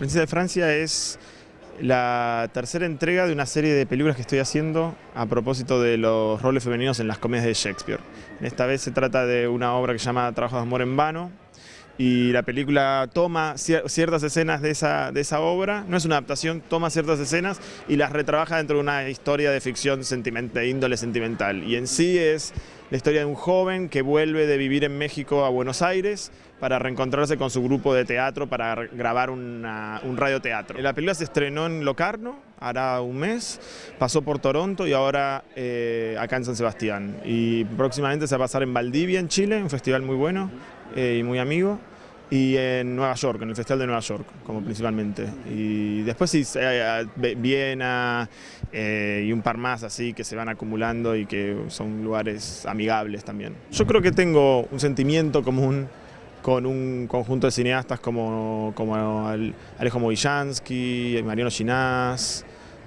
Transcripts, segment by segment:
La princesa de Francia es la tercera entrega de una serie de películas que estoy haciendo a propósito de los roles femeninos en las comedias de Shakespeare. Esta vez se trata de una obra que se llama Trabajos de amor en vano, y la película toma ciertas escenas de esa obra, no es una adaptación, toma ciertas escenas y las retrabaja dentro de una historia de ficción de índole sentimental. Y en sí es la historia de un joven que vuelve de vivir en México a Buenos Aires para reencontrarse con su grupo de teatro para grabar un radioteatro. La película se estrenó en Locarno, hará un mes, pasó por Toronto y ahora acá en San Sebastián. Y próximamente se va a pasar en Valdivia, en Chile, un festival muy bueno y muy amigo, y en Nueva York, en el Festival de Nueva York, como principalmente. Y después sí, Viena y un par más así que se van acumulando y que son lugares amigables también. Yo creo que tengo un sentimiento común con un conjunto de cineastas como Alejo Mogillansky, Mariano Ginás,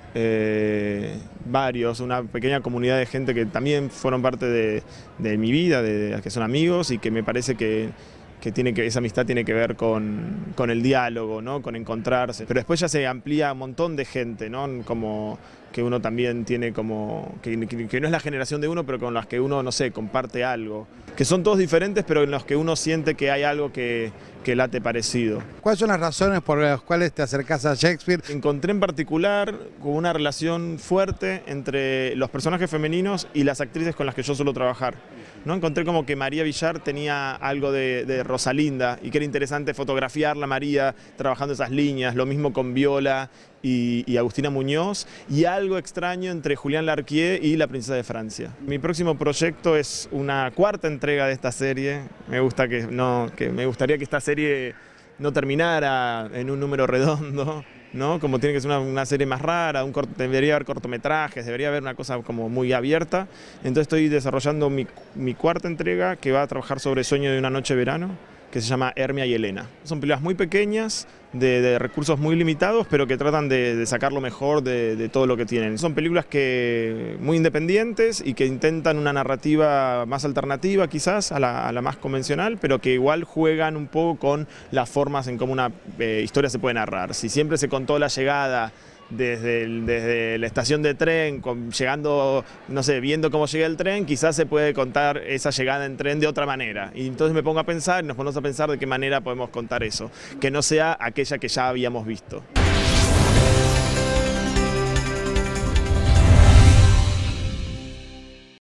varios, una pequeña comunidad de gente que también fueron parte de mi vida, que son amigos, y que me parece que esa amistad tiene que ver con el diálogo, ¿no? Con encontrarse. Pero después ya se amplía un montón de gente, ¿no? Como que uno también tiene como, que no es la generación de uno, pero con las que uno, no sé, comparte algo. Que son todos diferentes, pero en los que uno siente que hay algo que late parecido. ¿Cuáles son las razones por las cuales te acercás a Shakespeare? Encontré en particular como una relación fuerte entre los personajes femeninos y las actrices con las que yo suelo trabajar, ¿no? Encontré como que María Villar tenía algo de Rosalinda y que era interesante fotografiarla, María, trabajando esas líneas, lo mismo con Viola y Agustina Muñoz, y algo extraño entre Julián Larquier y La princesa de Francia. Mi próximo proyecto es una cuarta entrega de esta serie. Me gustaría que esta serie no terminara en un número redondo, ¿no? Como tiene que ser una serie más rara, debería haber cortometrajes, debería haber una cosa como muy abierta. Entonces estoy desarrollando mi cuarta entrega, que va a trabajar sobre Sueño de una noche de verano, que se llama Hermia y Helena. Son películas muy pequeñas, de recursos muy limitados, pero que tratan de sacar lo mejor de todo lo que tienen. Son películas muy independientes y que intentan una narrativa más alternativa quizás a la más convencional, pero que igual juegan un poco con las formas en cómo una historia se puede narrar. Si siempre se contó la llegada desde la estación de tren, llegando, no sé, viendo cómo llega el tren, quizás se puede contar esa llegada en tren de otra manera. Y entonces me pongo a pensar, nos ponemos a pensar de qué manera podemos contar eso, que no sea aquella que ya habíamos visto.